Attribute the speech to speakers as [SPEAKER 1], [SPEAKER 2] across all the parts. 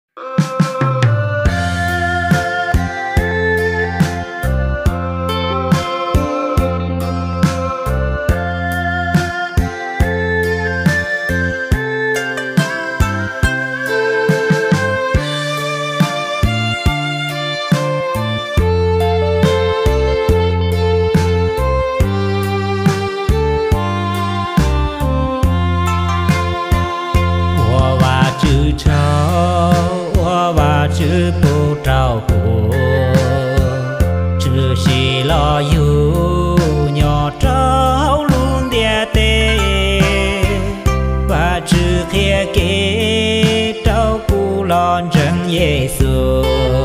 [SPEAKER 1] chữ bố trao của chữ xì lo yêu nhỏ trao luôn địa tê và chữ kia kế trao cu lon chân Giêsu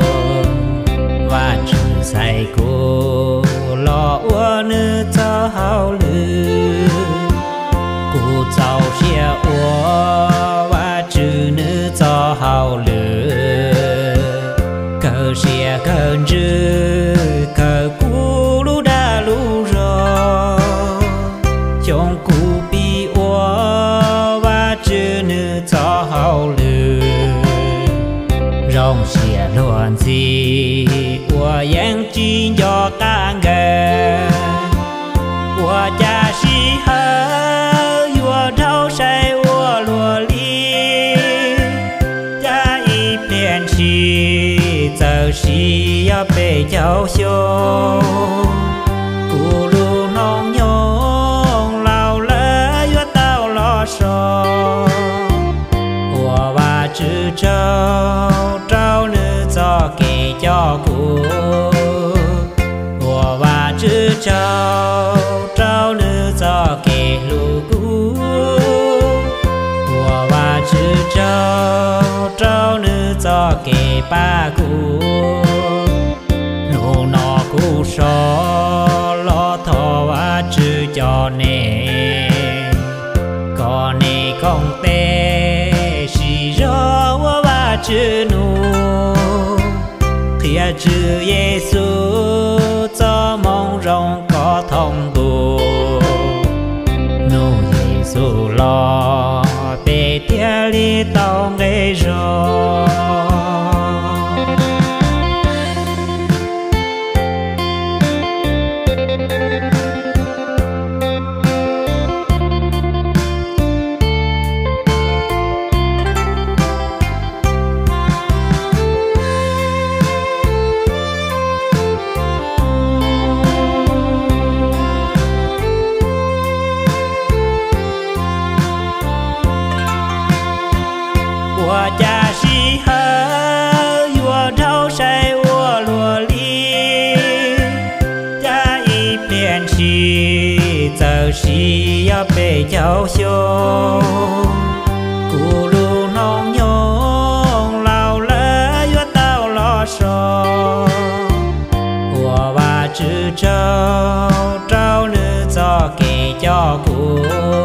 [SPEAKER 1] và chữ sai cô lo ua nữ cho hao lư cô cháu xia ua và chữ nữ cho hao lư xia cơn chữ cờ cũ lú đa lú rò trong cũ bi oa và chữ nữ cho hậu lư rong xia luận gì oa yang chi do ca ngờ oa cha si hơ oa thâu say oa lùa li cha y biển chi giờ xì ya bề cháu xô cụ lu nong nhong lao lỡ yo tao lo so của ba chữ trao trao nữ cho kể cho cụ của ba chữ trao trao nữ cho kể lu cụ của ba chữ trao trao nữ cho kể ba cụ nô nọ cụ so lo thọ và chữ cho nè con nè con tê xì rô và chữ nô khía chữ Giêsu cho mong rong có thông bù nô Giêsu lo bê tia li tao nghe rồi cha si hơ vua thâu say vua lùa li cha y biển si giờ si ya bề cháu xô cụ lu nong nhong lao lỡ vua tao lo so của ba chữ trao trao nữ cho kể cho cụ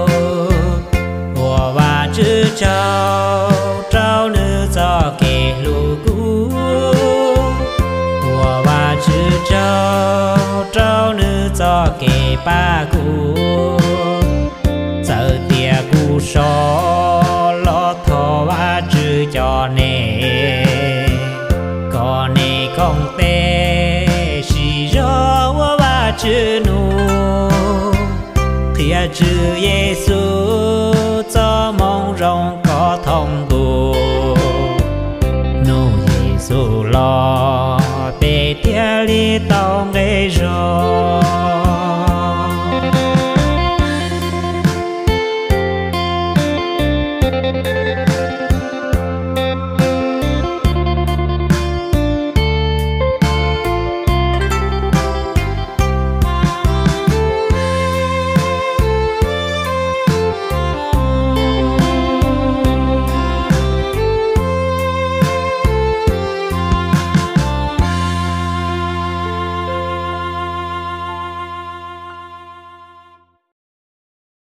[SPEAKER 1] của ba chữ trao trao nữ cho kể lù cũ của ba chữ trao trao nữ cho kể ba cụ giờ tia cụ so lo thọ ba chữ cho nè con nè con tê xì rô ba chữ nụ khía chữ Giêsu cho mong rong có thông bù nô Giêsu lo bê tia li tao nghe rồi